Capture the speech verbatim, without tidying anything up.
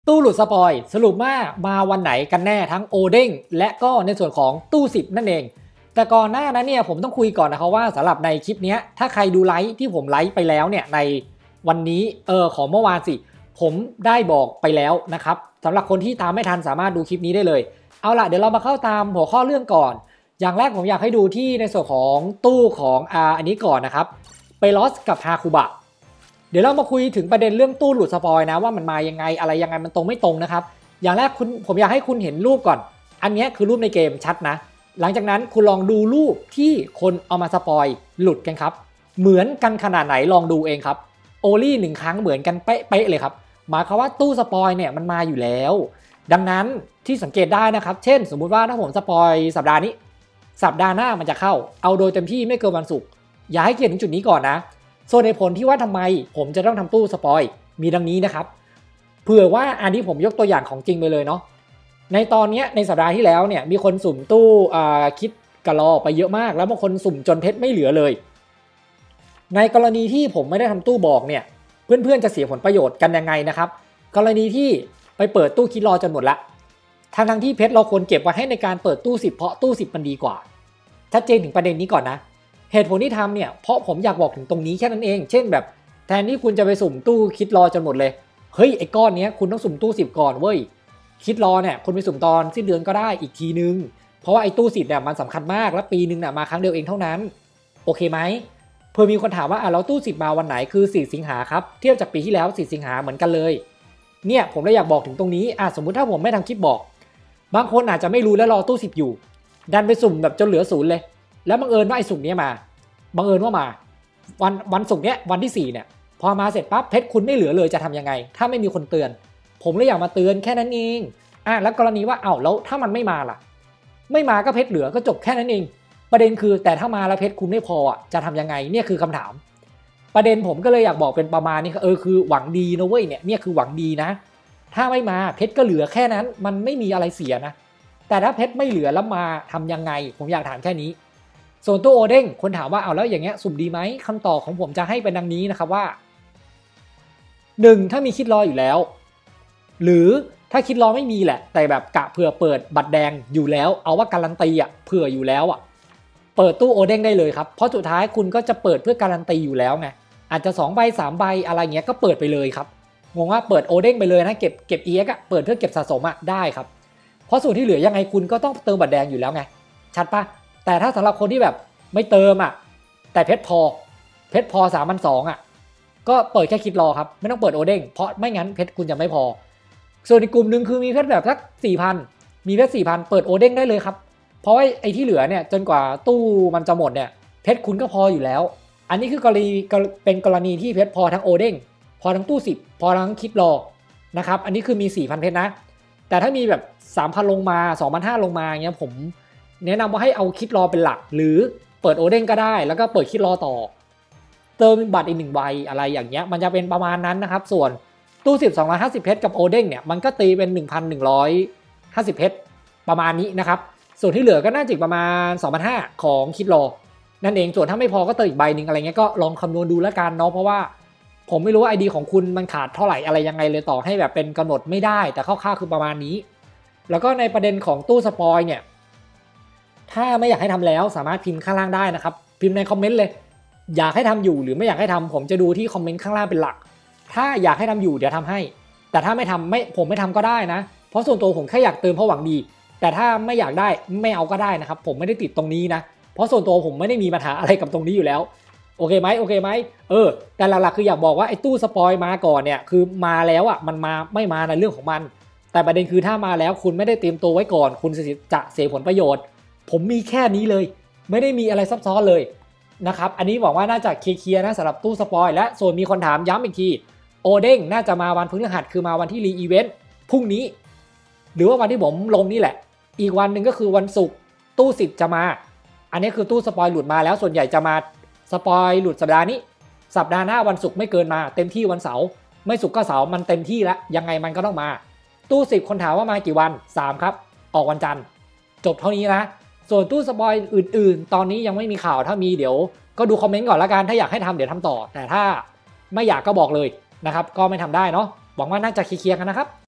ตู้หลุดสปอยสรุปว่ามาวันไหนกันแน่ทั้งโอเด้งและก็ในส่วนของตู้สิบนั่นเองแต่ก่อนหน้านั้นเนี่ยผมต้องคุยก่อนนะครับว่าสำหรับในคลิปนี้ถ้าใครดูไลฟ์ที่ผมไลฟ์ไปแล้วเนี่ยในวันนี้เออของเมื่อวานสิผมได้บอกไปแล้วนะครับสำหรับคนที่ตามไม่ทันสามารถดูคลิปนี้ได้เลยเอาล่ะเดี๋ยวเรามาเข้าตามหัวข้อเรื่องก่อนอย่างแรกผมอยากให้ดูที่ในส่วนของตู้ของอ่าอันนี้ก่อนนะครับเปลอสกับฮาคุบะเดี๋ยวเรามาคุยถึงประเด็นเรื่องตู้หลุดสปอยนะว่ามันมายังไงอะไรยังไงมันตรงไม่ตรงนะครับอย่างแรกคุณผมอยากให้คุณเห็นรูปก่อนอันนี้คือรูปในเกมชัดนะหลังจากนั้นคุณลองดูรูปที่คนเอามาสปอยหลุดกันครับเหมือนกันขนาดไหนลองดูเองครับโอลี่หนึ่งครั้งเหมือนกันเป๊ะๆเลยครับหมายความว่าตู้สปอยเนี่ยมันมาอยู่แล้วดังนั้นที่สังเกตได้นะครับเช่นสมมุติว่าถ้าผมสปอยสัปดาห์นี้สัปดาห์หน้ามันจะเข้าเอาโดยเต็มที่ไม่เกินวันศุกร์อย่าให้เกียรติถึงจุดนี้ก่อนนะส่วนในผลที่ว่าทำไมผมจะต้องทำตู้สปอยมีดังนี้นะครับเผื่อว่าอันนี้ผมยกตัวอย่างของจริงไปเลยเนาะในตอนนี้ในสัปดาห์ที่แล้วเนี่ยมีคนสุ่มตู้คิดกะลอไปเยอะมากแล้วบางคนสุ่มจนเพชรไม่เหลือเลยในกรณีที่ผมไม่ได้ทำตู้บอกเนี่ยเพื่อนๆจะเสียผลประโยชน์กันยังไงนะครับกรณีที่ไปเปิดตู้คิดรอจนหมดละทั้งทั้งที่เพชรเราควรเก็บไว้ให้ในการเปิดตู้สิบเพราะตู้สิบมันดีกว่าชัดเจนถึงประเด็นนี้ก่อนนะเหตุผลที่ทำเนี่ยเพราะผมอยากบอกถึงตรงนี้แค่นั้นเองเช่นแบบแทนที่คุณจะไปสุ่มตู้คิดรอจนหมดเลยเฮ้ยไอ้ก้อนนี้คุณต้องสุ่มตู้สิบก่อนเว้ยคิดรอเนี่ยคุณไปสุ่มตอนสิ้นเดือนก็ได้อีกทีนึงเพราะว่าไอ้ตู้สิบเนี่ยมันสำคัญมากและปีนึงเนี่ยมาครั้งเดียวเองเท่านั้นโอเคไหมเพื่อมีคนถามว่าอ่ะแล้วตู้สิบมาวันไหนคือสี่สิงหาครับเทียบจากปีที่แล้วสี่สิงหาเหมือนกันเลยเนี่ยผมเลยอยากบอกถึงตรงนี้อ่ะสมมุติถ้าผมไม่ทำคลิปบอกบางคนอาจจะไม่รู้และรอตู้สิบอยู่ดันไปสุ่มแบบจนเหลือศูนย์เลยแล้วบังเอิญว่าไอ้สุ่มนี้มาบังเอิญว่ามาวันวันศุกร์เนี้ยวันที่สี่เนี่ยพอมาเสร็จปั๊บเพชรคุณไม่เหลือเลยจะทำยังไงถ้าไม่มีคนเตือนผมเลยอยากมาเตือนแค่นั้นเองอ่ะแล้วกรณีว่าเอ้าแล้วถ้ามันไม่มาล่ะไม่มาก็เพชรเหลือก็จบแค่นั้นเองประเด็นคือแต่ถ้ามาแล้วเพชรคุณไม่พออ่ะจะทำยังไงเนี่ยคือคำถามประเด็นผมก็เลยอยากบอกเป็นประมาณนี้เออคือหวังดีนะเว้ยเนี่ยเนี่ยคือหวังดีนะถ้าไม่มาเพชรก็เหลือแค่นั้นมันไม่มีอะไรเสียนะแต่ถ้าเพชรไม่เหลือแล้วมาทำยังไงผมอยากถามแค่นี้ส่วนตัวโอเด้งคนถามว่าเอาแล้วอย่างเงี้ยสุ่มดีไหมคำตอบของผมจะให้เป็นดังนี้นะครับว่าหนึ่งถ้ามีคิดรออยู่แล้วหรือถ้าคิดรอไม่มีแหละแต่แบบกะเผื่อเปิดบัตรแดงอยู่แล้วเอาว่าการันตีอ่ะเผื่ออยู่แล้วอ่ะเปิดตู้โอเด้งได้เลยครับเพราะสุดท้ายคุณก็จะเปิดเพื่อการันตีอยู่แล้วไงอาจจะสองใบสามใบอะไรเงี้ยก็เปิดไปเลยครับงงว่าเปิดโอเด้งไปเลยนะเก็บเก็บ อี เอ็กซ์ อ่ะเปิดเพื่อเก็บสะสมอ่ะได้ครับเพราะส่วนที่เหลือยังไงคุณก็ต้องเติมบัตรแดงอยู่แล้วไงชัดปะแต่ถ้าสำหรับคนที่แบบไม่เติมอ่ะแต่เพชรพอเพชรพอสามพันสองอ่ะก็เปิดแค่คิดรอครับไม่ต้องเปิดโอเด้งเพราะไม่งั้นเพชรคุณจะไม่พอส่วนอีกกลุ่มหนึ่งคือมีเพชรแบบสักสี่พันมีเพชรสี่พันเปิดโอเด้งได้เลยครับเพราะว่าไอ้ที่เหลือเนี่ยจนกว่าตู้มันจะหมดเนี่ยเพชรคุณก็พออยู่แล้วอันนี้คือกรณีเป็นกรณีที่เพชรพอทั้งโอเด้งพอทั้งตู้สิบพอทั้งคิดรอนะครับอันนี้คือมีสี่พันเพชรนะแต่ถ้ามีแบบสามพันลงมา สองพันห้าร้อย ลงมาเงี้ยผมแนะนำว่าให้เอาคิดรอเป็นหลักหรือเปิดโอเด้งก็ได้แล้วก็เปิดคิดรอต่อเติมบัตรอีกหนึ่งใบอะไรอย่างเงี้ยมันจะเป็นประมาณนั้นนะครับส่วนตู้สิบ สองร้อยห้าสิบเพชรกับโอเด้งเนี่ยมันก็ตีเป็น หนึ่งพันหนึ่งร้อยห้าสิบเพชรประมาณนี้นะครับส่วนที่เหลือก็น่าจะประมาณ สองพันห้าร้อย ของคิดรอนั่นเองส่วนถ้าไม่พอก็เติมอีกใบหนึ่งอะไรเงี้ยก็ลองคำนวณดูแล้วกันเนาะเพราะว่าผมไม่รู้ว่า ไอ ดี ของคุณมันขาดเท่าไหร่อะไรยังไงเลยต่อให้แบบเป็นกำหนดไม่ได้แต่คร่าวๆคือประมาณนี้แล้วก็ในประเด็นของตู้สปอยเนี่ยถ้าไม่อยากให้ทำแล้วสามารถพิมพ์ข้างล่างได้นะครับพิมพ์ในคอมเมนต์เลยอยากให้ทำอยู่หรือไม่อยากให้ทำผมจะดูที่คอมเมนต์ข้างล่างเป็นหลักถ้าอยากให้ทำอยู่เดี๋ยวทำให้แต่ถ้าไม่ทำไม่ผมไม่ทำก็ได้นะเพราะส่วนตัวผมแค่อยากเติมเพราะหวังดีแต่ถ้าไม่อยากได้ไม่เอาก็ได้นะครับผมไม่ได้ติดตรงนี้นะเพราะส่วนตัวผมไม่ได้มีปัญหาอะไรกับตรงนี้อยู่แล้วโอเคไหมโอเคไหมเออแต่หลักๆคืออยากบอกว่าไอ้ตู้สปอยมาก่อนเนี่ยคือมาแล้วอ่ะมันมาไม่มาในเรื่องของมันแต่ประเด็นคือถ้ามาแล้วคุณไม่ได้เตรียมตัวไว้ก่อนคุณจะเสียผลประโยชน์ผมมีแค่นี้เลยไม่ได้มีอะไรซับซ้อนเลยนะครับอันนี้บอกว่าน่าจะเคลียร์นะสำหรับตู้สปอยและส่วนมีคนถามย้ำอีกทีโอเด้งน่าจะมาวันพฤหัสคือมาวันที่รีอีเวนต์พรุ่งนี้หรือว่าวันที่ผมลงนี่แหละอีกวันหนึ่งก็คือวันศุกร์ตู้สิบจะมาอันนี้คือตู้สปอยหลุดมาแล้วส่วนใหญ่จะมาสปอยหลุดสัปดาห์นี้สัปดาห์หน้าวันศุกร์ไม่เกินมาเต็มที่วันเสาร์ไม่ศุกร์ก็เสาร์มันเต็มที่แล้วยังไงมันก็ต้องมาตู้สิบคนถามว่ามากี่วันสามครับออกวันจันทร์จบเท่านี้นะส่วนตู้สปอยอื่นๆตอนนี้ยังไม่มีข่าวถ้ามีเดี๋ยวก็ดูคอมเมนต์ก่อนละกันถ้าอยากให้ทำเดี๋ยวทำต่อแต่ถ้าไม่อยากก็บอกเลยนะครับก็ไม่ทำได้เนาะหวังว่าน่าจะเคลียร์กันนะครับ